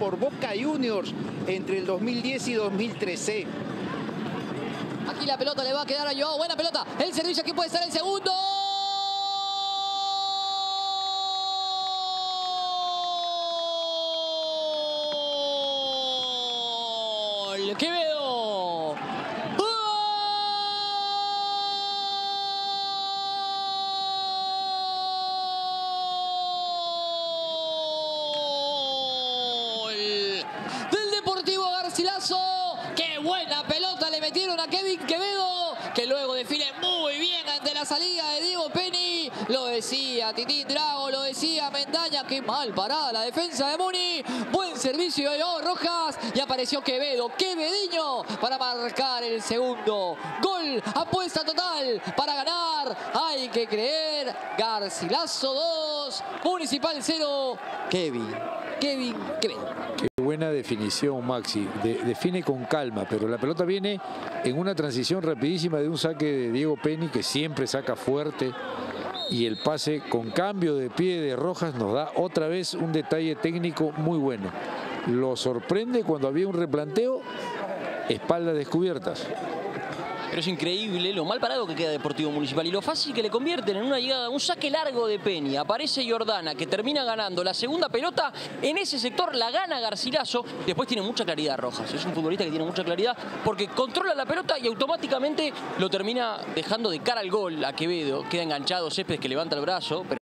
por Boca Juniors entre el 2010 y 2013. Aquí la pelota le va a quedar a Joao. Buena pelota. El servicio, aquí puede estar el segundo. Quevedo. ¡Gol! Del Deportivo Garcilaso. ¡Qué buena pelota le metieron a Kevin Quevedo! Que luego define muy bien ante la salida de Diego Penny. Lo decía Titín Drago, lo decía Mendaña. Qué mal parada la defensa de Muni. Buen servicio de Joao Rojas. Y apareció Quevedo, Quevediño, para marcar el segundo. Gol, apuesta total para ganar. Hay que creer. Garcilaso 2, Municipal 0. Kevin Quevedo. Qué buena definición, Maxi. Define con calma, pero la pelota viene en una transición rapidísima de un saque de Diego Penny, que siempre saca fuerte. Y el pase con cambio de pie de Rojas nos da otra vez un detalle técnico muy bueno. Lo sorprende cuando había un replanteo, espaldas descubiertas. Pero es increíble lo mal parado que queda Deportivo Municipal y lo fácil que le convierten en una llegada, un saque largo de Penny. Aparece Jordana, que termina ganando la segunda pelota. En ese sector la gana Garcilaso. Después tiene mucha claridad Rojas. Es un futbolista que tiene mucha claridad porque controla la pelota y automáticamente lo termina dejando de cara al gol a Quevedo. Queda enganchado Céspedes, que levanta el brazo.